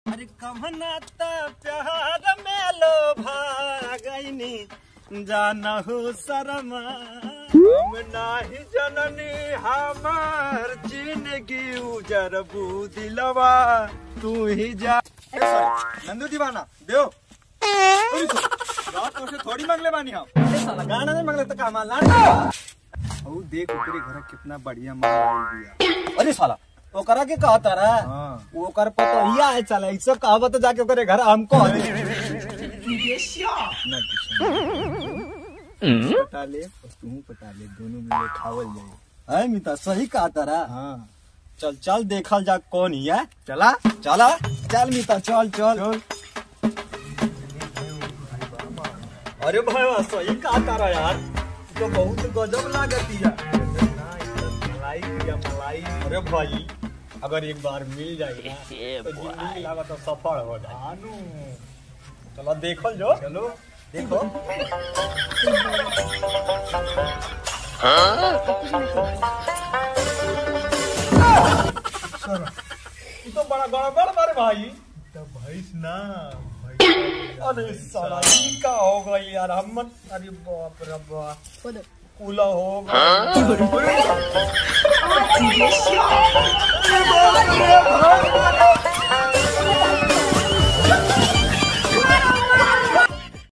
अरे कमना प्यार में लो भागनी जाना हो शर्मा हम नाही जननी हमार जिंदगी उजर दिलवा तू ही जा। नंदू दीवाना देव तो से थोड़ी मांगले बानी हम साला गाना नहीं मांगले तो का माल ओ देख ओकरे घर कितना बढ़िया माल आई दिया। अरे साला ओकरा के कहता रहा वो कर पता ही है चला ई सब कहबो तो जाके ओकरे घर हमको पटा ले तू पटा ले दोनों मिले खावल जाए। है मिता सही कहता रहा। हां चल चल देखल जा कौन ही है। चला चला चल मिता चल चल। अरे भाई सही कहता रहा यार तो बहुत गजब लागती है मलाई या मलाई। अरे भाई अगर एक बार मिल जाएगा तो जिंदगी लगा तो सफल हो जाए। चलो देखल जो चलो देखो तो बड़ा गड़बड़ बारे भाई तो भैंस ना। अरे साला का हो गई यार हम। अरे बाप रे बाप कूला हो गया।